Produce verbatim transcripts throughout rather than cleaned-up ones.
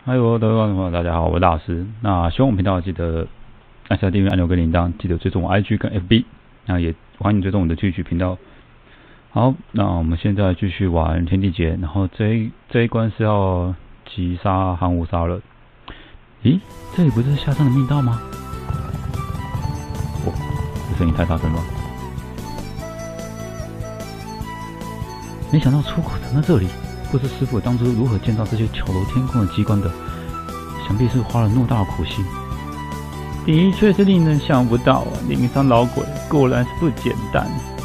嗨，我的观众朋友，大家好，我是大师。那喜欢我频道记得按下订阅按钮跟铃铛，记得追踪我 I G 跟 F B， 那也欢迎追踪我的剧曲频道。好，那我们现在继续玩天地劫，然后这一这一关是要击杀寒无杀了。咦，这里不是下山的密道吗？哦，这声音太大声了。没想到出口藏在这里，不知师傅当初如何建造这些巧夺天工的机关的，想必是花了偌大的苦心。的确是令人想不到啊！灵山老鬼果然是不简单。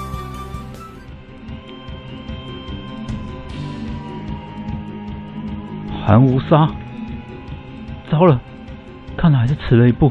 寒无杀，糟了，看来还是迟了一步。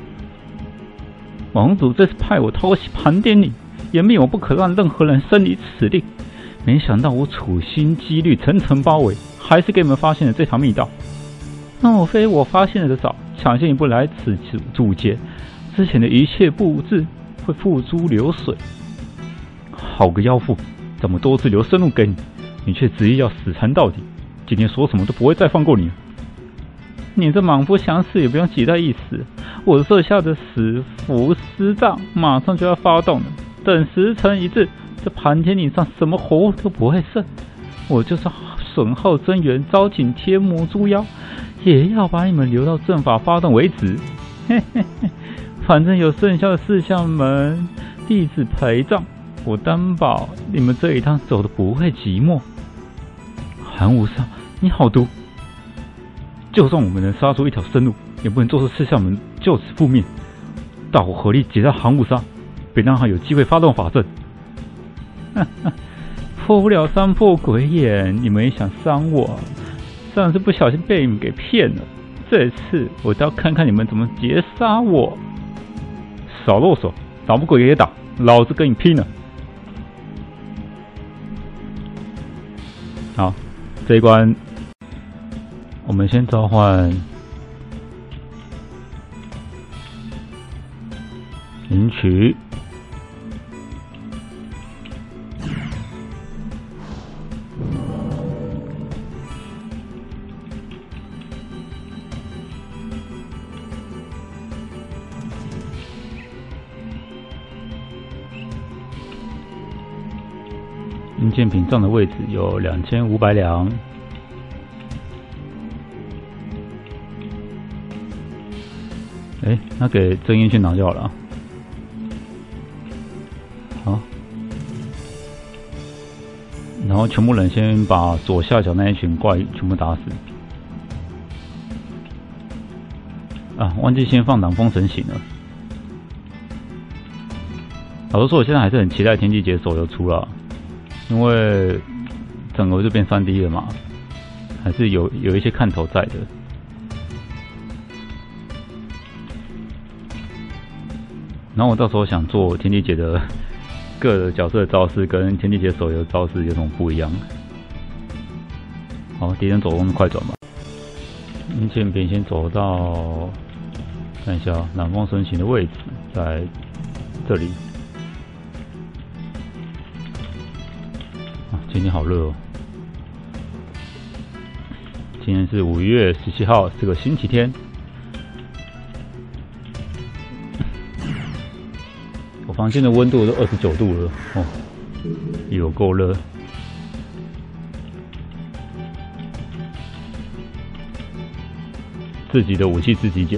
盟主这次派我偷袭盘点你，严命我不可让任何人生离此地。没想到我处心积虑层层包围，还是给你们发现了这条密道。莫非我发现的早，抢先一步来此阻截，之前的一切布置会付诸流水。好个妖妇，这么多次留生路给你，你却执意要死缠到底。今天说什么都不会再放过你了。你这莽夫想死也不用急在一时，我设下的死符师杖马上就要发动了，等时辰一至，这盘天岭上什么活物都不会剩。我就是损耗真元，招请天魔诸妖，也要把你们留到阵法发动为止。嘿嘿嘿，反正有剩下的四项门弟子陪葬，我担保你们这一趟走的不会寂寞。寒无杀，你好毒！就算我们能杀出一条生路，也不能做出四项门就此覆灭。大伙合力解杀寒无杀，别让他有机会发动法阵。哈哈，破不了三破鬼眼，你们也想伤我？上次不小心被你们给骗了，这次我倒要看看你们怎么截杀我！少啰嗦，打不过也打，老子跟你拼了！好，这一关我们先召唤领取。硬件屏障的位置有两千五百两。哎，那给真英去拿掉了啊。好，然后全部人先把左下角那一群怪全部打死。啊，忘记先放挡风神行了。老实说，我现在还是很期待天地劫手游出了。因为整个就变 三 D 了嘛，还是有有一些看头在的。然后我到时候想做天地劫的各个角色的招式跟天地劫手游的招式有什么不一样？好，敌人走动快转吧。硬件屏先走到看一下南方神行的位置，在这里。今天好热哦！今天是五月十七号，是个星期天。我房间的温度都二十九度了哦，有够热。自己的武器自己捡。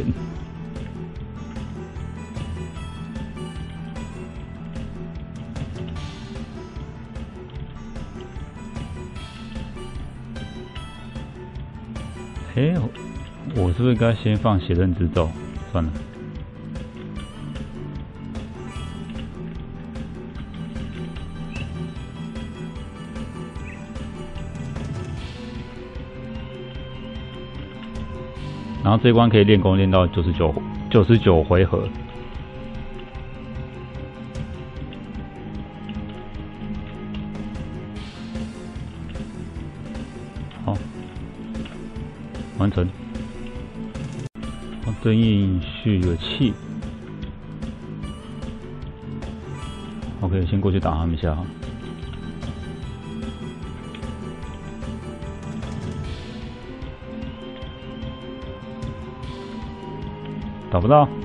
哎，我是不是该先放血刃之咒？算了。然后这一关可以练功练到九十九九十九回合。好。完成。对应蓄个气。OK， 先过去打他们一下。 找不到。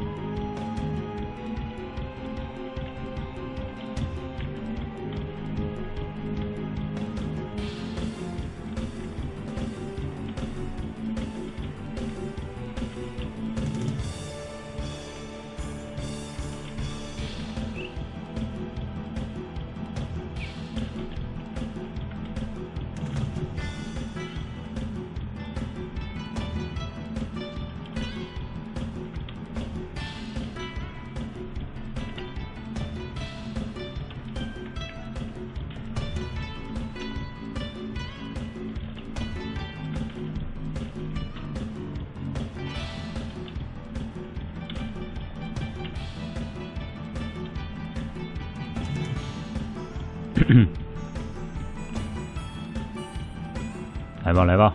来吧，来吧！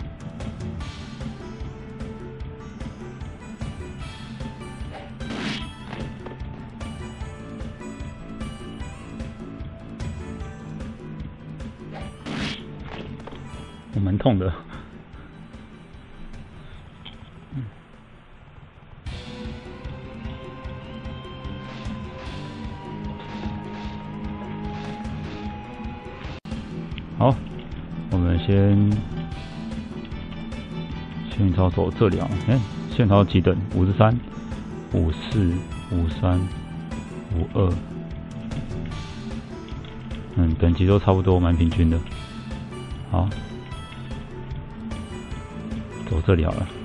我蛮痛的。好，我们先线条走这里啊，哎，线条几等？五十三、五四、五三、五二，嗯，等级都差不多，蛮平均的。好，走这里好了。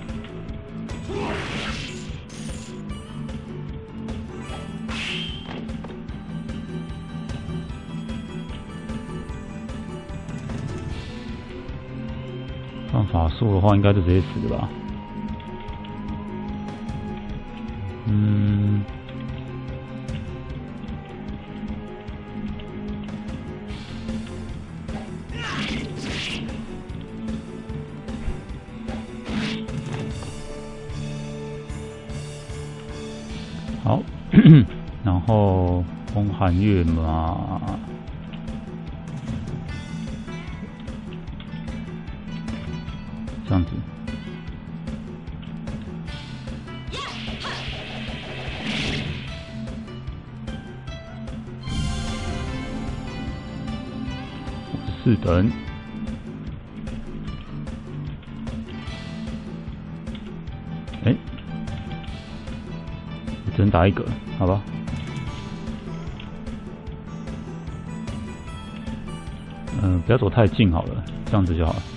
放法术的话，应该就直接死了吧？嗯，好，然后风寒月嘛。这样子，四等，哎、欸，只能打一个，好吧？嗯、呃，不要走太近好了，这样子就好了。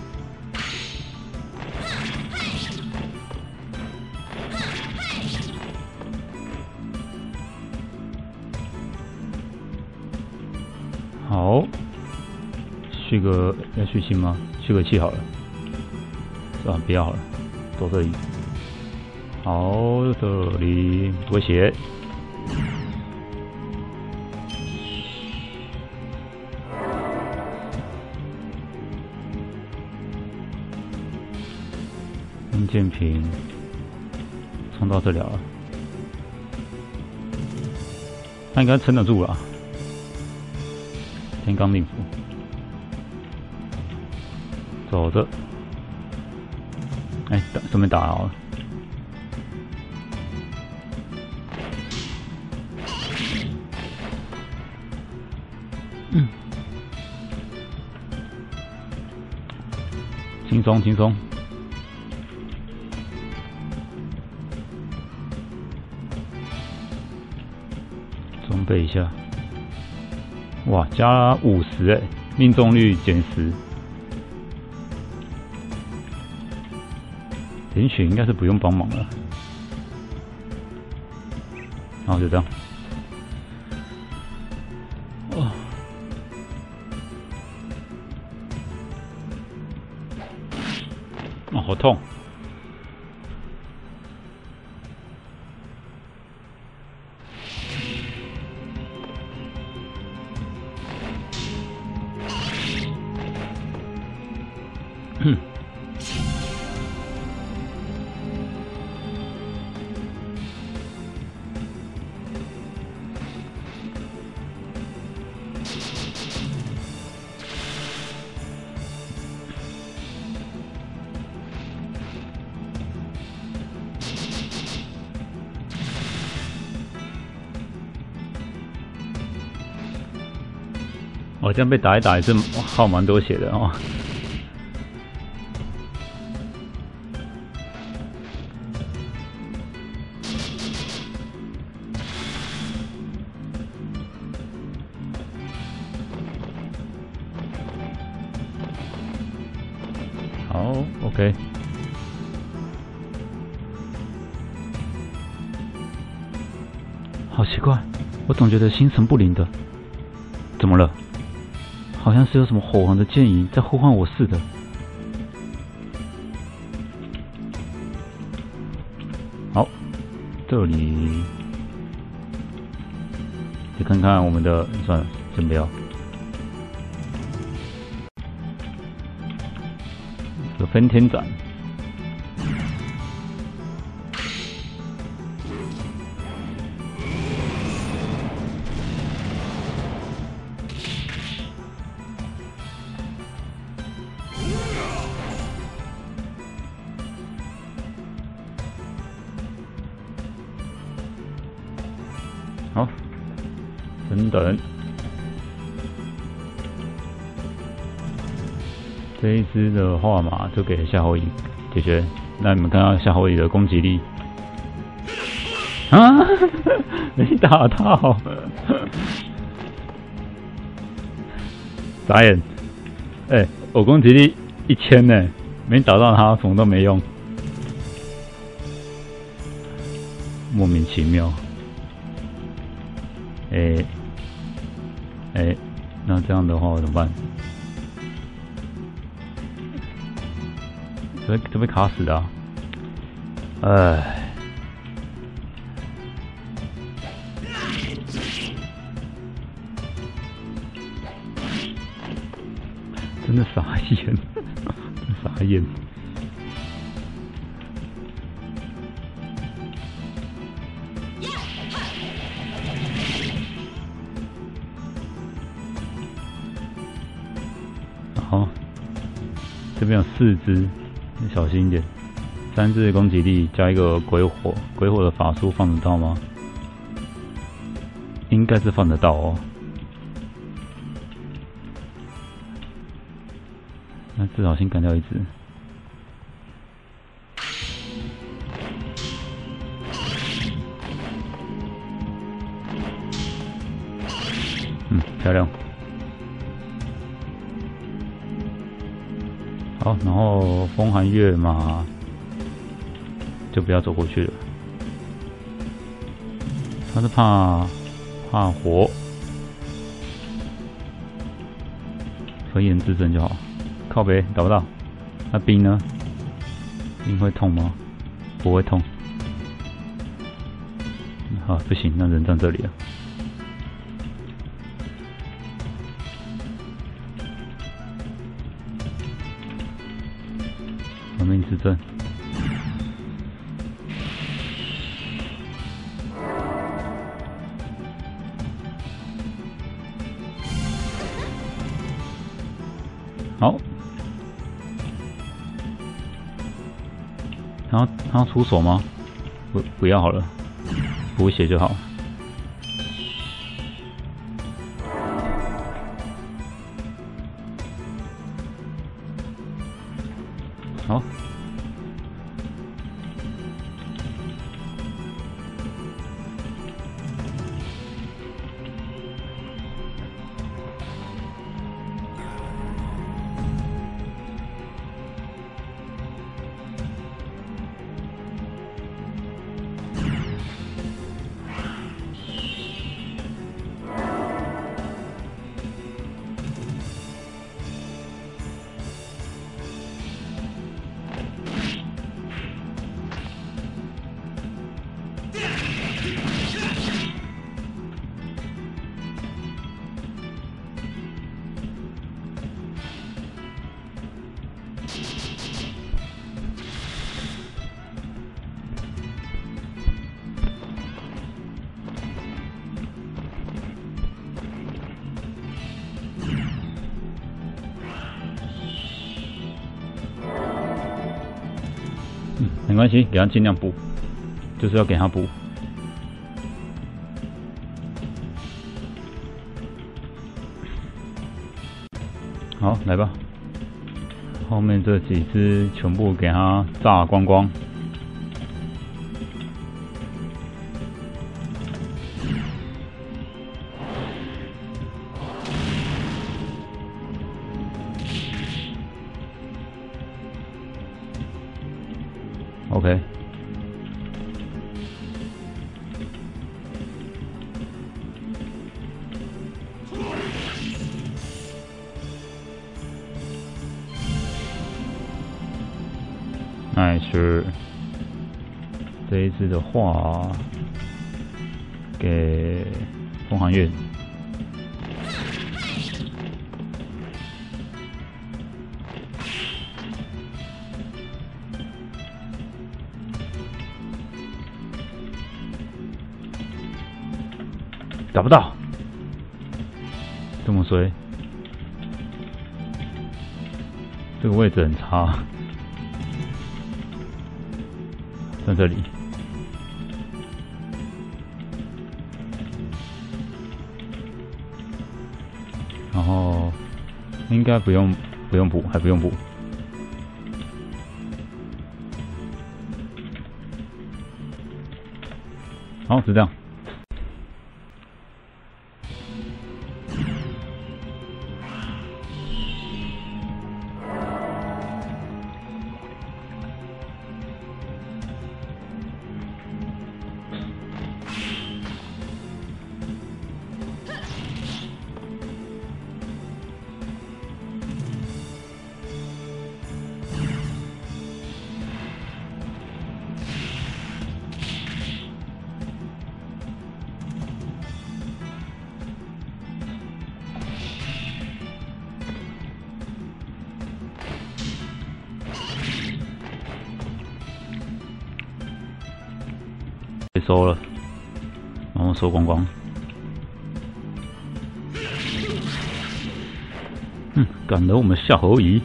好，续个要续心吗？续个气好了，算了，不要好了，走这里。好，这里威胁。阴剑瓶冲到这里了，他应该撑得住了。天罡令符，走着，哎、欸，顺便打好了。嗯，轻松轻松。装备一下。哇，加五十哎，命中率减十。连血应该是不用帮忙了。然后就这样。哦，哦，好痛。哼， 哦，这样被打一打也是耗蛮多血的哦。好 ，OK。好奇怪，我总觉得心神不宁的。怎么了？好像是有什么火红的剑影在呼唤我似的。好，这里再看看我们的，算了，先不要。有分天斩。好，等等，这一只的画马就给夏侯乙解决。那你们看到夏侯乙的攻击力啊，没打到，傻眼！哎、欸，我攻击力一千呢，没打到他，什么都没用，莫名其妙。哎、欸，哎、欸，那这样的话我怎么办？这被这被卡死的、啊，哎，真的傻眼，傻眼。好，这边有四只，小心一点。三只的攻击力加一个鬼火，鬼火的法术放得到吗？应该是放得到哦。那至少先干掉一只。嗯，漂亮。好，然后风寒月马就不要走过去了，他是怕怕火，和颜自珍就好。靠北打不到，那冰呢？冰会痛吗？不会痛。好，不行，那人站这里了。亡命之阵，好，他要他要出手吗？不不要好了，补血就好。好。嗯，没关系，给他尽量补，就是要给他补。 好，来吧。后面这几只全部给它炸光光。OK。Nice。这一次的话，给风寒月。打不到，这么衰，这个位置很差，在这里，然后应该不用不用补，还不用补，好，就这样。被收了，然后收光光。嗯，赶得我们夏侯夷。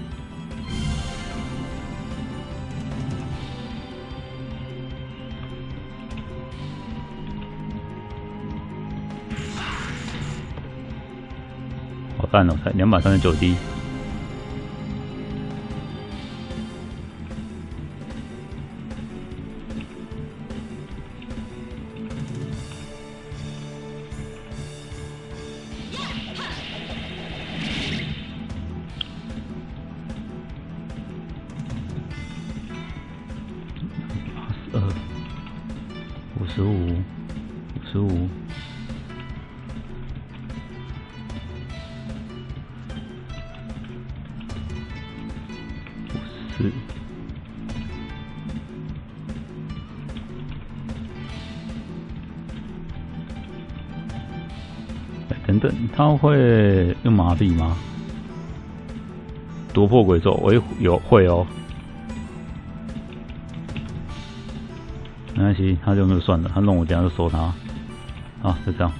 好烂哦，才两百三十九滴。二五十五，五十五，五十，哎，等等，他会用麻痹吗？夺破鬼咒，我有会哦。没关系，他就那个算了，他弄我等下就收他。啊，就这样。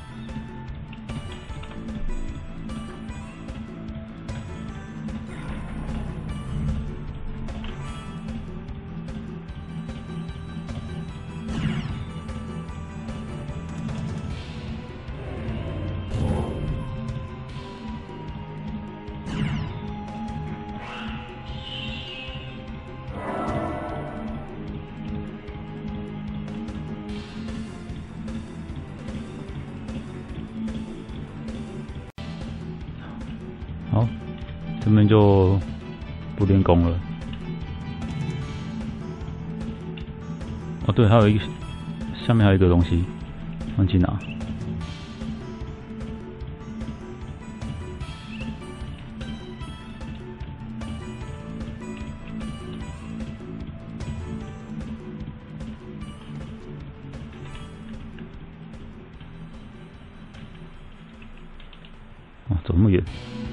好，这边就不练功了。哦，对，还有一个下面还有一个东西，忘记拿。哦，走那么远。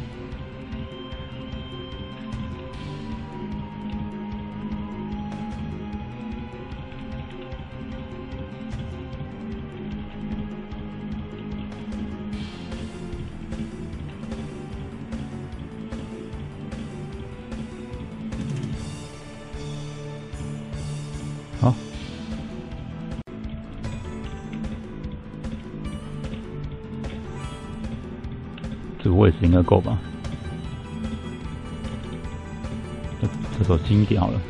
好，这个位置应该够吧？ 这手金掉了。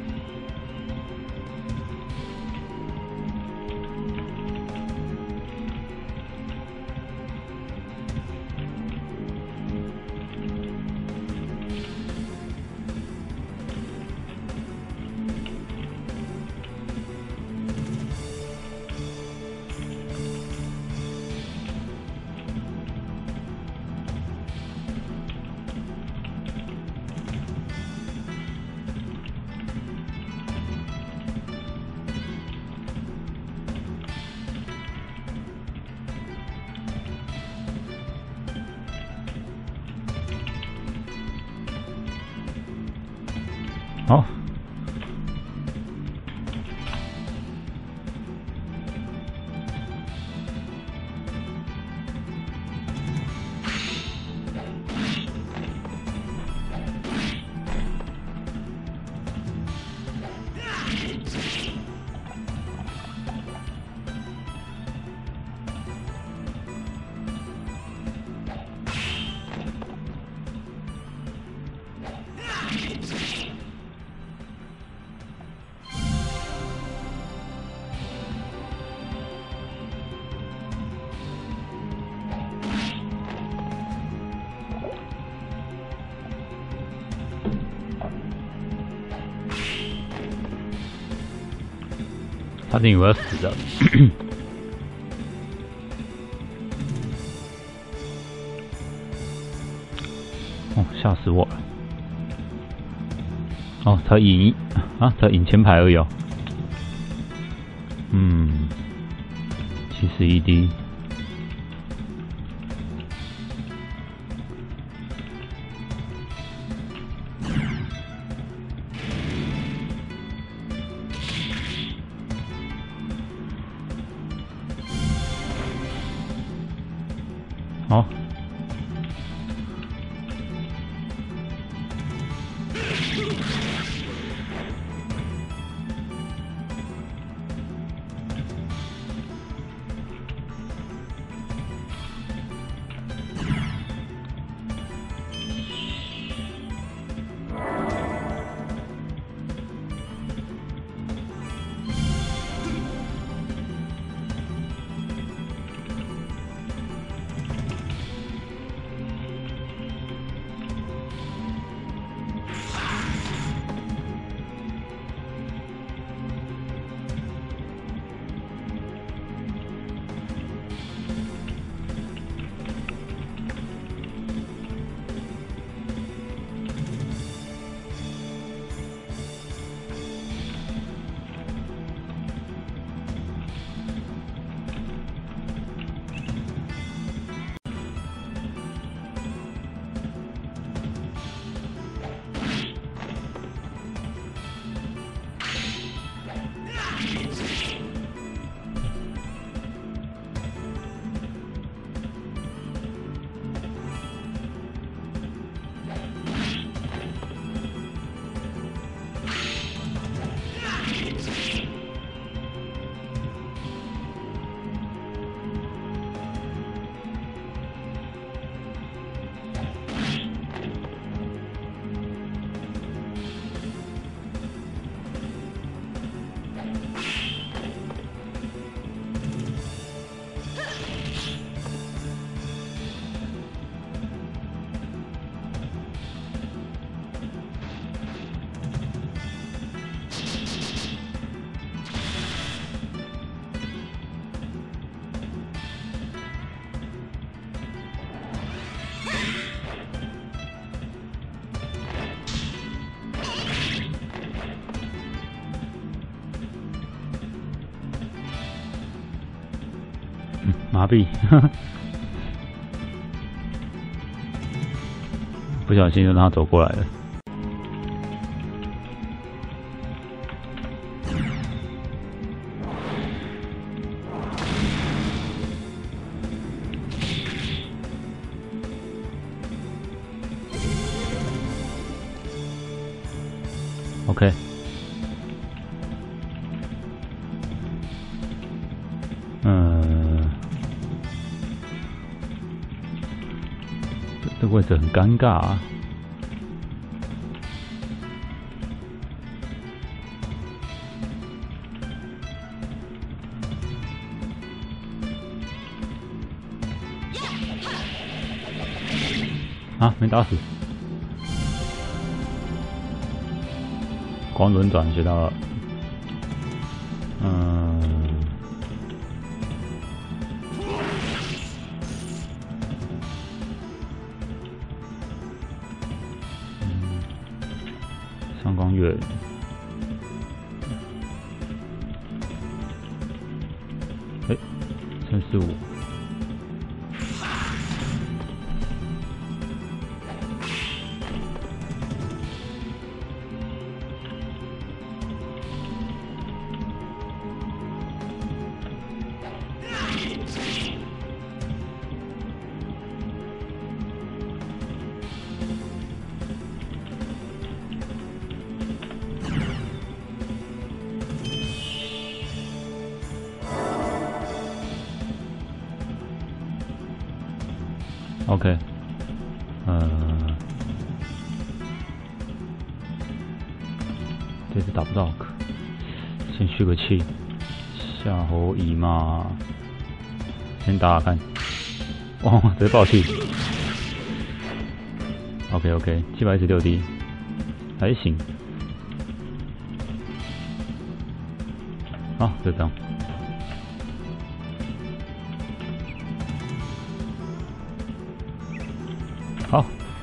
好，差点以为要死了。哦，吓死我了！哦，才赢啊，才赢前排而已哦。嗯，七十一滴。好，麻痹，不小心就让他走过来了。OK。嗯，这这位置很尴尬啊。 啊，没打死。光轮转学到了，嗯，嗯，上光月，哎，三十五。OK， 呃，这次打不到，先蓄个气，夏侯乙嘛，先打打看。哇，直接爆气。OK OK， 七百一十六滴，还行。好，就这样。好，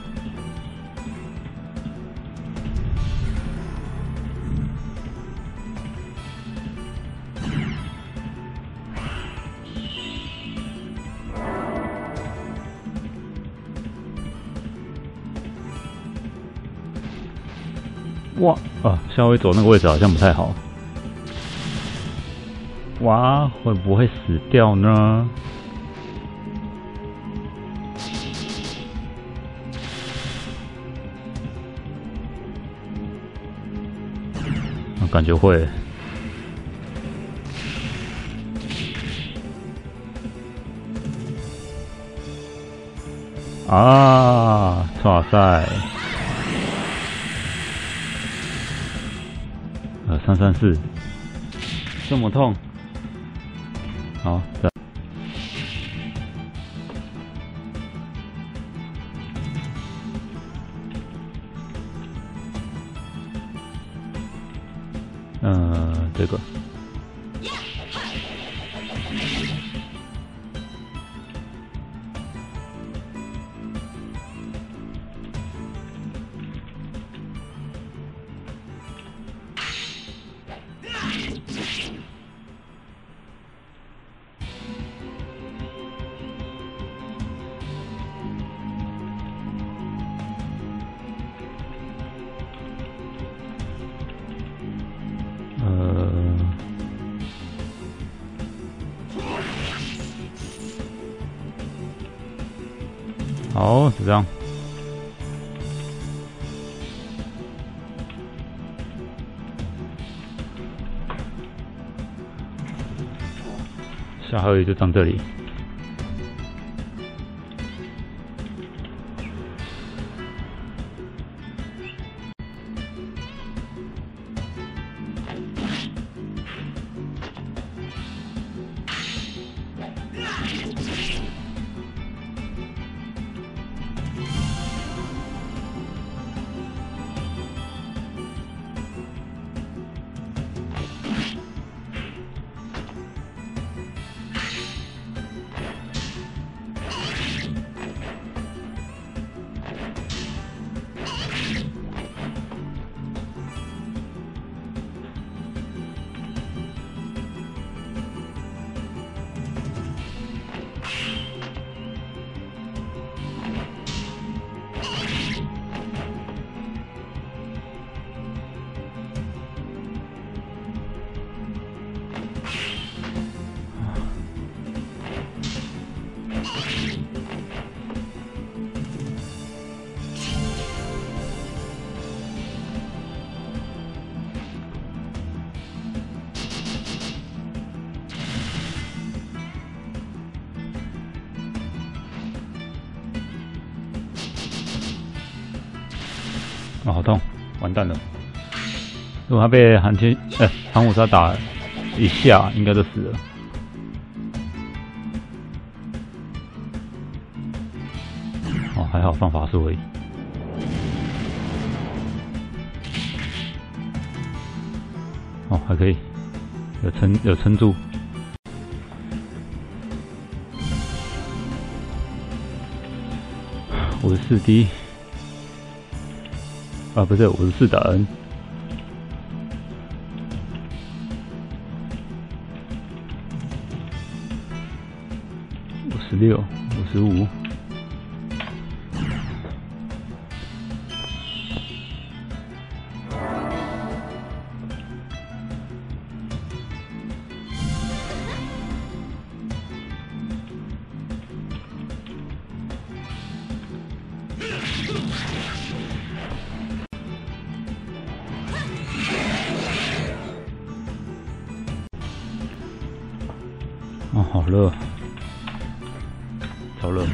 哇啊！夏威走那个位置好像不太好。哇，会不会死掉呢？感觉会啊！哇塞，呃，三三四，这么痛，好，再，呃，这个。好，就这样。夏侯乙就站这里。哦，好痛，完蛋了！如果他被寒天呃寒武杀打一下，应该就死了。哦， 还好放法术而已。哦，还可以，有撑有撑住。五十四 D， 啊不是五十四等。五十六，五十五。哦，好热，超热。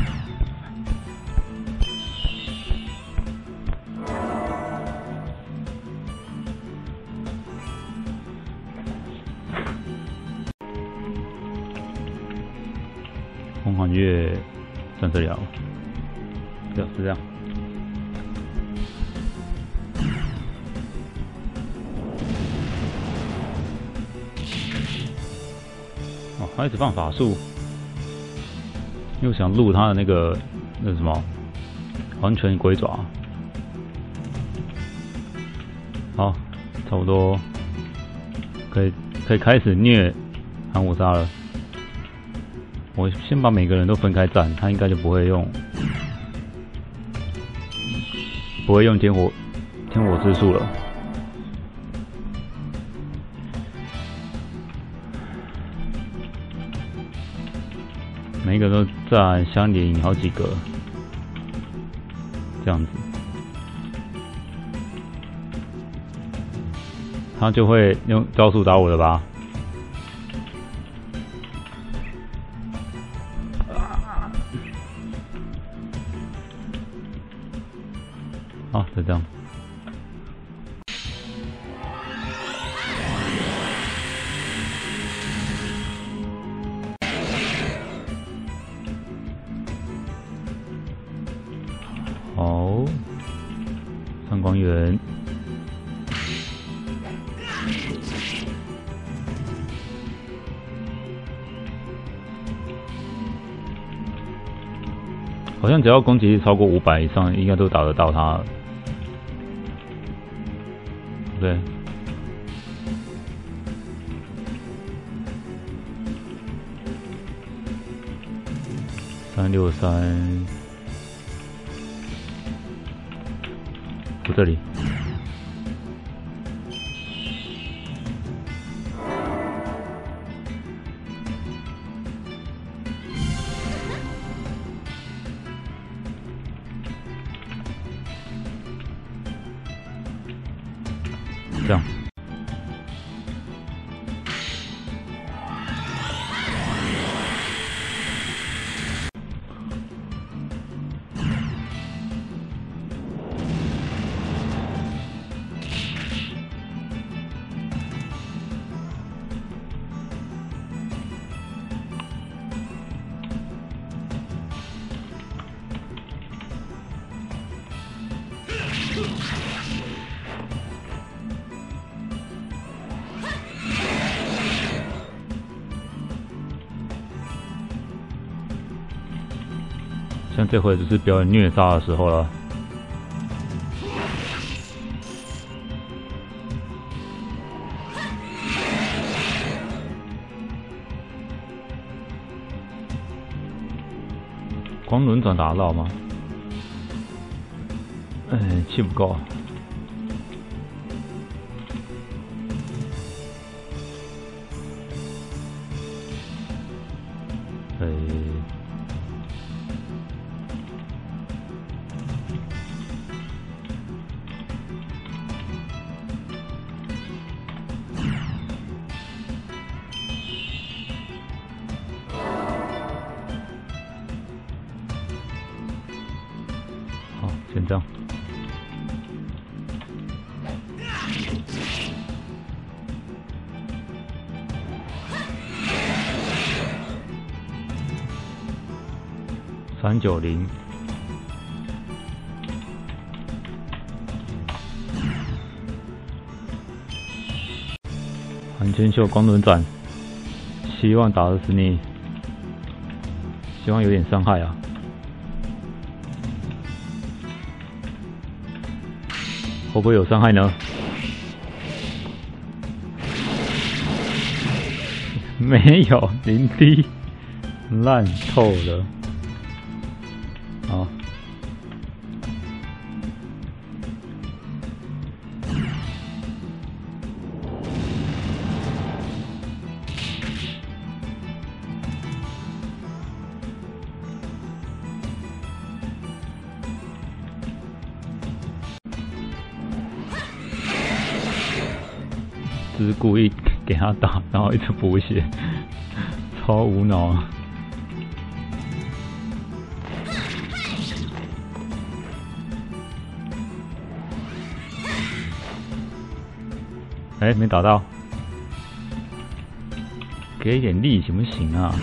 风寒月站这里啊，对，是这样。哦，他一直放法术，又想录他的那个那什么完全龟爪。好，差不多可以可以开始虐寒武杀了。我先把每个人都分开站，他应该就不会用不会用天火天火之术了。每一个都站相连好几个，这样子，他就会用招数打我了吧？好，就这样。好，上光源。好像只要攻击力超过五百以上，应该都打得到他。对。三六三。不，这里。这样。像这回就是表演虐杀的时候了。光轮转打得到吗？哎，气不够。哎。好，先这样。三九零。 寒千秀光轮斩，希望打得死你，希望有点伤害啊。会不会有伤害呢？没有，零滴，烂透了。好。只是故意给他打，然后一直补血，超无脑啊！哎、欸，没打到，给一点力行不行啊？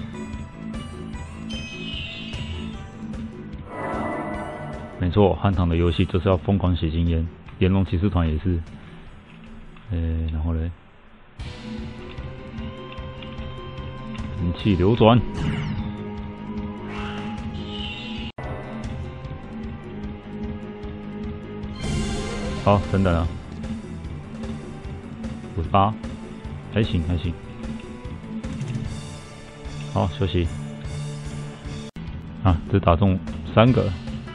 没错，汉唐的游戏就是要疯狂血经验，炎龙骑士团也是。呃、欸，然后嘞，人气流转，好，等等啊，五十八，还行还行，好休息。啊，只打中三个。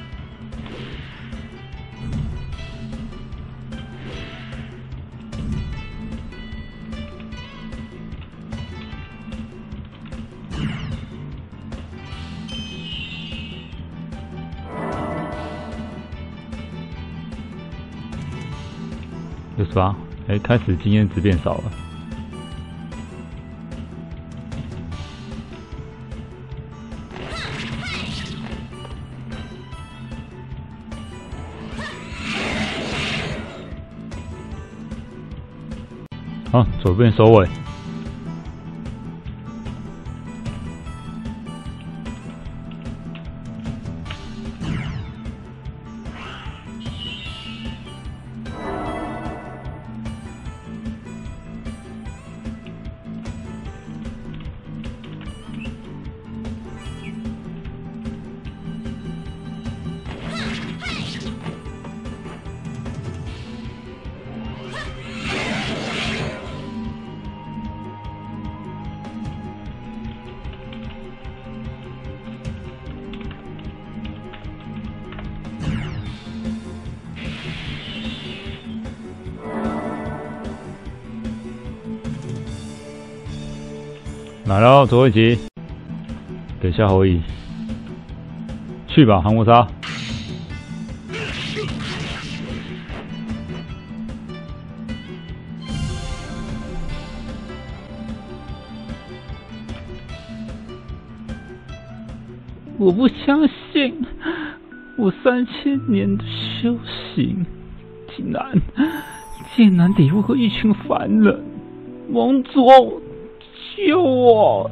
六十八，哎，开始经验值变少了。好，左边收尾。来喽，最后一集，给夏侯乙，去吧，韩国杀！我不相信，我三千年的修行，竟然竟然抵不过一群凡人，盟主！救我！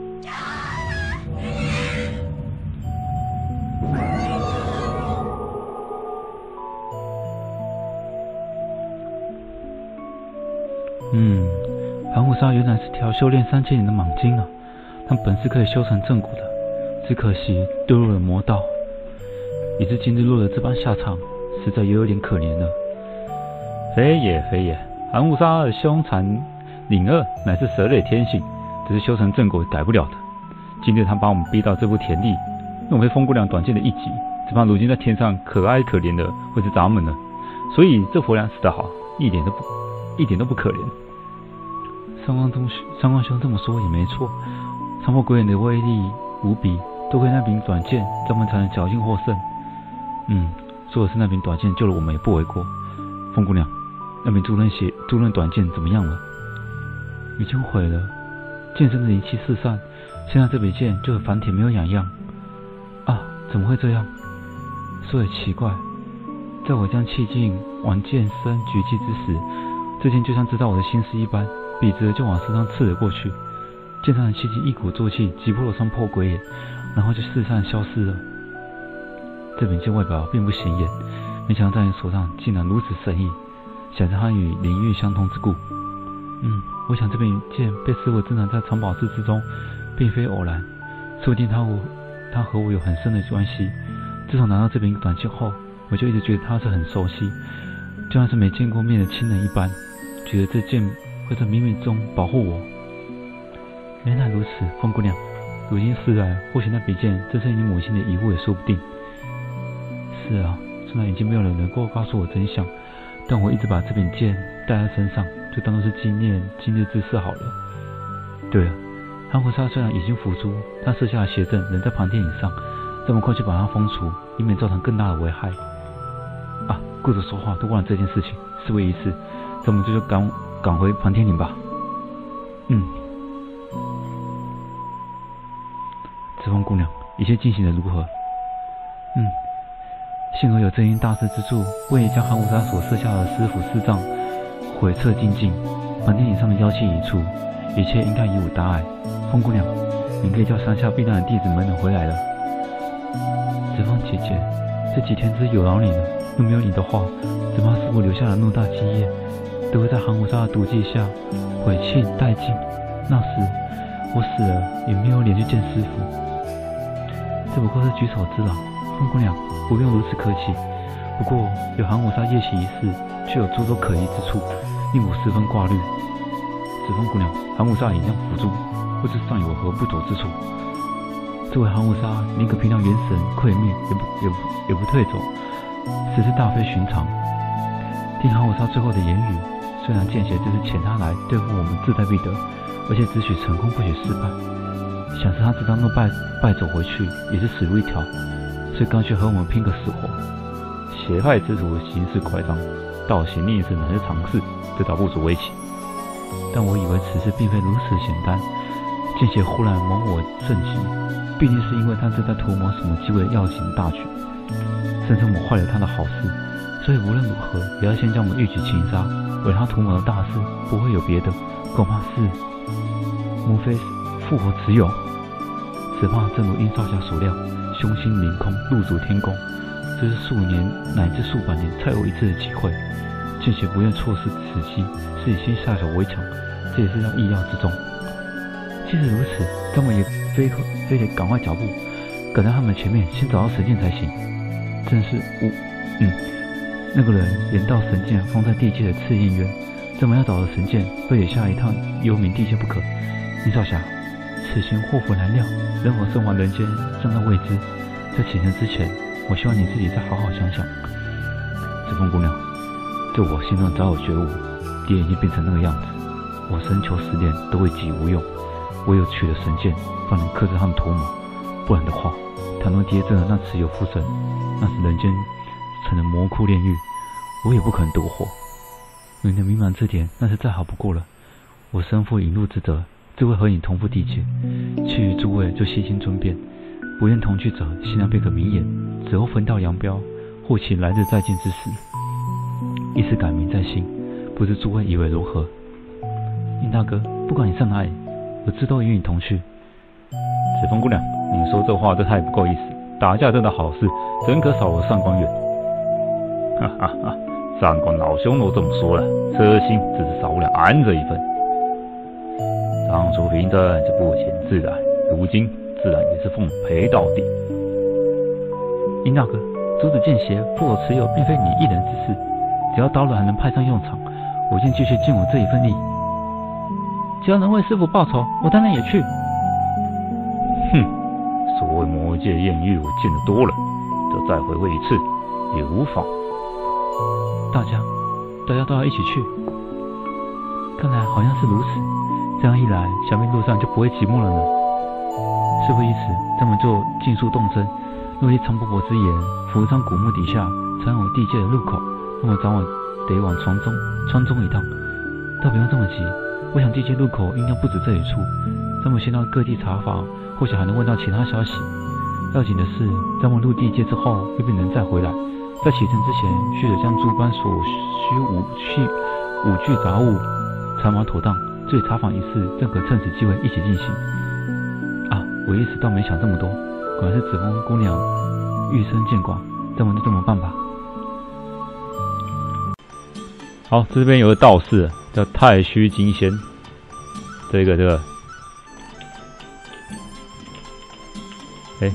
嗯，盘虎鲨原来是条修炼三千年的蟒精啊，它本是可以修成正骨的，只可惜堕入了魔道，以致今日落了这般下场，实在也有点可怜了。非也非也，盘虎鲨的凶残领二乃是蛇类天性，只是修成正果改不了的。今日他把我们逼到这步田地，用非风姑娘短剑的一击，只怕如今在天上可哀可怜的会是咱们了。所以这佛娘死得好，一点都不一点都不可怜。三光兄三光兄这么说也没错，长破鬼眼的威力无比，多亏那柄短剑，咱们才能侥幸获胜。嗯，说的是那柄短剑救了我们也不为过。风姑娘，那柄朱刃血朱刃短剑怎么样了？已经毁了，剑身的灵气四散，现在这柄剑就和凡铁没有两样。啊，怎么会这样？说也奇怪，在我将气劲往剑身举起之时，这剑就像知道我的心思一般，笔直的就往身上刺了过去。剑上的气劲一鼓作气击破了伤破鬼眼，然后就四散消失了。这柄剑外表并不显眼，没想到在你手上竟然如此神异，想着它与灵玉相通之故。嗯， 我想这柄剑被师傅珍藏在藏宝室之中，并非偶然，说不定他我他和我有很深的关系。自从拿到这柄短剑后，我就一直觉得他是很熟悉，就像是没见过面的亲人一般，觉得这剑会在冥冥中保护我。原来如此，风姑娘，如今思来，或许那笔剑正是你母亲的遗物也说不定。是啊，虽然已经没有人能够告诉我真相，但我一直把这柄剑带在身上，就当作是纪念今日之事好了。对了，韩虎沙虽然已经伏诛，但设下的邪阵仍在庞天以上，这么快就把它封除，以免造成更大的危害。啊，顾着说话都忘了这件事情，事不宜迟，咱们这就赶赶回庞天岭吧。嗯。紫风姑娘，一切进行的如何？嗯，幸而有真因大师之助，为将韩武沙所设下的师府师杖毁撤精进，梵天岭上的妖气已除，一切应该已无大碍。风姑娘，你可以叫山下避难的弟子们回来了。紫风姐姐，这几天只有劳你了，若没有你的话，只怕师父留下的偌大基业，都会在韩武沙的毒计下毁罄殆尽。那时我死了，也没有脸去见师父。这不过是举手之劳，风姑娘不用如此客气。不过有韩武沙夜袭一事，却有诸多可疑之处，令我十分挂虑。紫风姑娘，韩武沙已将伏诛，不知尚有何不妥之处？这位韩武沙宁可凭让元神溃灭，也不也不也不退走，实是大非寻常。听韩武沙最后的言语，虽然见血只是遣他来对付我们志在必得，而且只许成功不许失败。想是他知道若败败走回去也是死路一条，所以干脆和我们拼个死活。邪派之徒行事乖张，倒行逆施乃是常事，这倒不足为奇。但我以为此事并非如此简单，见血忽然蒙我甚急，必定是因为他是在图谋什么极为要紧的大局，甚至我坏了他的好事，所以无论如何也要先将我们一举擒杀。为他图谋的大事不会有别的，恐怕是莫非复活持有？只怕正如殷少侠所料，凶星凌空，入主天宫，这是数年乃至数百年才有一次的机会。见血不愿错失此机，是以先下手为强，这也是在意料之中。即使如此，但我也非非得赶快脚步，赶在他们前面，先找到神剑才行。真是无，嗯，那个人连到神剑放在地界的赤焰渊，这么要找的神剑，非得下一趟幽冥地界不可。殷少侠，此行祸福难料，人我生还人间，尚在未知。在启程之前，我希望你自己再好好想想。紫风姑娘，就我心中早有觉悟，爹已经变成那个样子，我深求实炼都会己无用，唯有取了神剑，方能克制他们图谋。不然的话，倘若爹真的让蚩尤附身，那是人间成了魔窟炼狱，我也不可能夺活。你能明白这点，那是再好不过了。我身负引路之责，自会和你同赴地界，其余诸位就悉心尊便。不愿同去者，心上便可明言，只后分道扬镳，或其来日再见之时。一时改名在心，不知诸位以为如何？殷大哥，不管你上哪里，我自都与你同去。紫风姑娘，你说这话这太不够意思，打架真的好事，怎可少了上官远？哈哈哈，上官老兄都这么说了，车心只是少不了安这一份。当初凭证就不请自然，如今自然也是奉陪到底。殷大哥，阻止剑邪，复我持有，并非你一人之事，只要刀刃还能派上用场，我便继续尽我这一份力。只要能为师父报仇，我当然也去。哼，所谓魔界艳遇，我见得多了，这再回味一次也无妨。大家，大家都要一起去。看来好像是如此。这样一来，小妹路上就不会寂寞了呢。事不宜迟，咱们就尽速动身。若依常伯伯之言，扶桑古墓底下常有地界的入口，那么早晚得往川中川中一趟。倒不用这么急，我想地界入口应该不止这一处。咱们先到各地查访，或许还能问到其他消息。要紧的是，咱们入地界之后，又不能再回来。在启程之前，须得将诸般所需武器、武具杂物查码妥当。这里查访一事，正可趁此机会一起进行。啊，我一时倒没想这么多，果然是紫风姑娘玉身见广，咱们就这么办吧。好，这边有个道士叫太虚金仙， 这个这个，哎，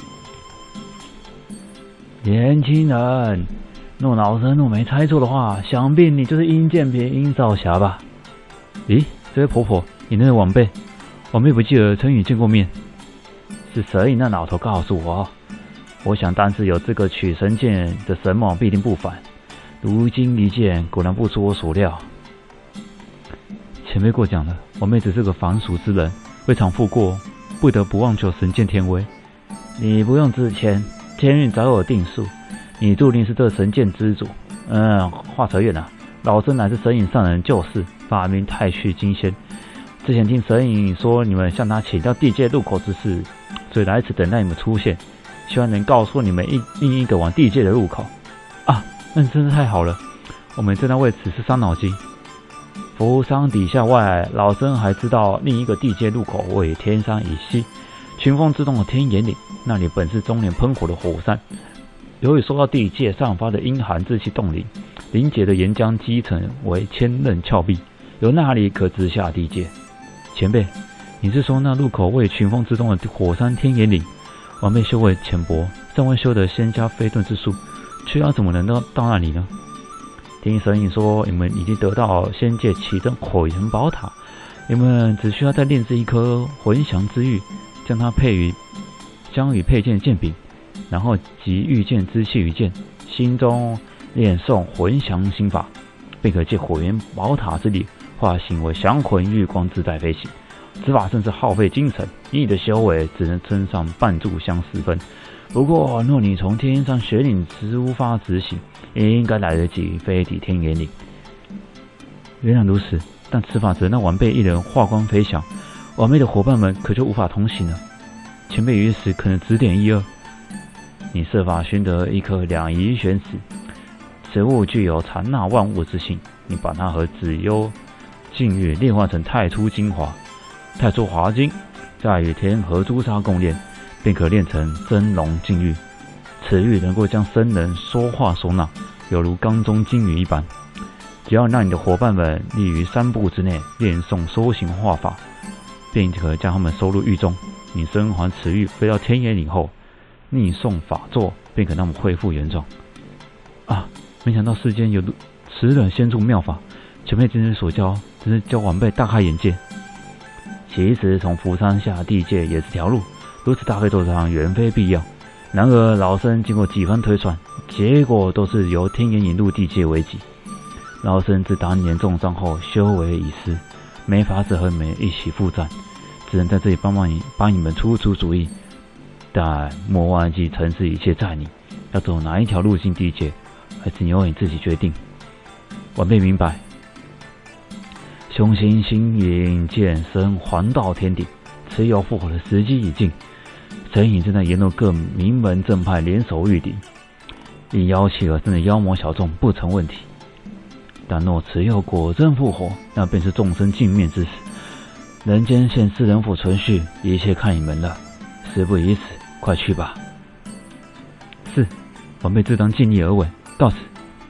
年轻人，若老生若没猜错的话，想必你就是殷建平殷少侠吧？咦，这位婆婆，你那个晚辈，晚辈不记得曾与见过面。是蛇影那老头告诉我，我想当时有这个取神剑的神猛必定不凡。如今一见，果然不出我所料。前辈过奖了，晚辈只是个凡俗之人，未尝负过，不得不妄求神剑天威。你不用自谦，天运早有定数，你注定是这神剑之主。嗯，话扯远了，老僧乃是神隐上人救世，法名太虚金仙。之前听神隐说你们向他请教地界入口之事，所以来此等待你们出现，希望能告诉你们一另一个往地界的入口。啊，那真是太好了，我们正在为此事伤脑筋。扶桑底下外，老僧还知道另一个地界入口为天山以西，群峰之中的天眼岭，那里本是终年喷火的火山，由于受到地界散发的阴寒之气冻临，凝结的岩浆积成为千仞峭壁，由那里可直下地界。前辈，你是说那入口为群峰之中的火山天眼岭？晚辈修为浅薄，尚未修得仙家飞遁之术，却要怎么能到到那里呢？听神隐说，你们已经得到仙界奇珍火神宝塔，你们只需要再炼制一颗魂降之玉，将它配于将与佩剑剑柄，然后集玉剑之气于剑，心中念诵魂降心法，便可借火元宝塔之力，化形为降魂玉光自在飞行。此法甚是耗费精神，以你的修为只能撑上半炷香时分。不过，若你从天上雪岭出发直行，也应该来得及飞抵天眼岭。原来如此，但此法只能让晚辈一人化光飞翔，晚辈的伙伴们可就无法同行了。前辈于时可能指点一二。你设法寻得一颗两仪玄石，此物具有禅纳万物之性，你把它和紫幽净玉炼化成太初精华。太初华精，再与天河朱砂共炼，便可炼成真龙净玉。此玉能够将僧人说话收纳，犹如缸中金鱼一般。只要让你的伙伴们立于三步之内练诵修行化法，便可将他们收入狱中。你身还此玉飞到天眼岭后，逆诵法座，便可让我们恢复原状。啊！没想到世间有此人仙助妙法，前辈今日所教，真是教晚辈大开眼界。其实从福山下地界也是条路，如此大费周章，远非必要。然而老僧经过几番推算，结果都是由天眼引入地界为己。老僧自当年重伤后，修为已失，没法子和你们一起赴战，只能在这里帮帮你，帮你们出出主意。但莫忘记尘世一切在你，要走哪一条路进地界，还是由你自己决定。晚辈明白。雄心星云剑身环到天顶，持有复活的时机已尽。神隐正在研究各名门正派联手御敌，以妖气而生的妖魔小众不成问题。但若持有果真复活，那便是众生尽灭之时。人间现世人否存续，一切看你们了。事不宜迟，快去吧。是，晚辈自当尽力而为，到此。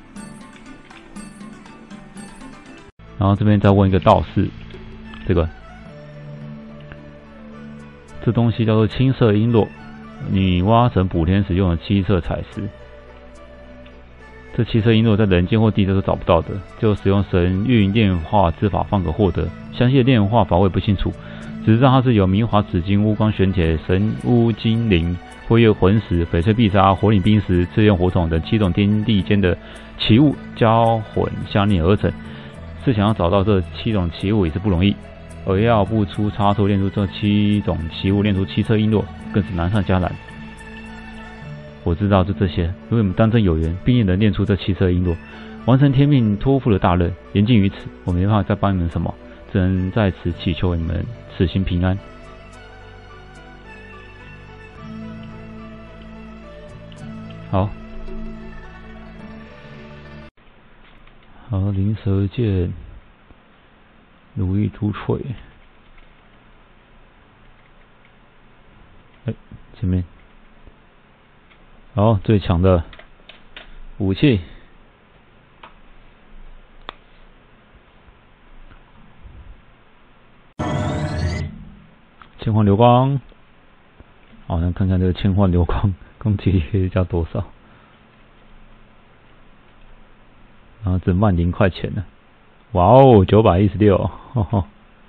然后这边再问一个道士，这个这东西叫做青色璎珞，女娲神补天时用的七色彩石。这七色璎珞在人间或地界都找不到的，就使用神韵炼化之法方可获得。详细的炼化法我也不清楚，只知道它是由明华紫金、乌光玄铁、神乌金灵、辉月魂石、翡翠碧砂、火岭冰石、赤焰火种等七种天地间的奇物交混相炼而成。是想要找到这七种奇物也是不容易，而要不出差错炼出这七种奇物，炼出七色璎珞更是难上加难。我知道就这些，如果你们当真有缘，必定能炼出这七色璎珞，完成天命托付的大任。言尽于此，我没办法再帮你们什么，只能在此祈求你们此行平安。好。好，灵蛇剑，如意珠锤。哎，前面。好，最强的武器。 千幻流光，好，那看看这个千幻流光攻击力可以加多少？然后只卖零块钱呢，哇哦，九百一十六，呵呵，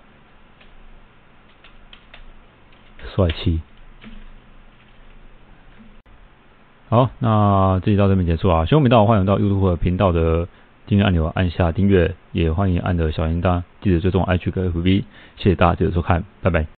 帅气。好，那这集到这边结束啊。喜欢我频道，欢迎到 YouTube 频道的订阅按钮按下订阅，也欢迎按的小铃铛，记得追踪 I G 跟 F B。谢谢大家，记得收看，拜拜。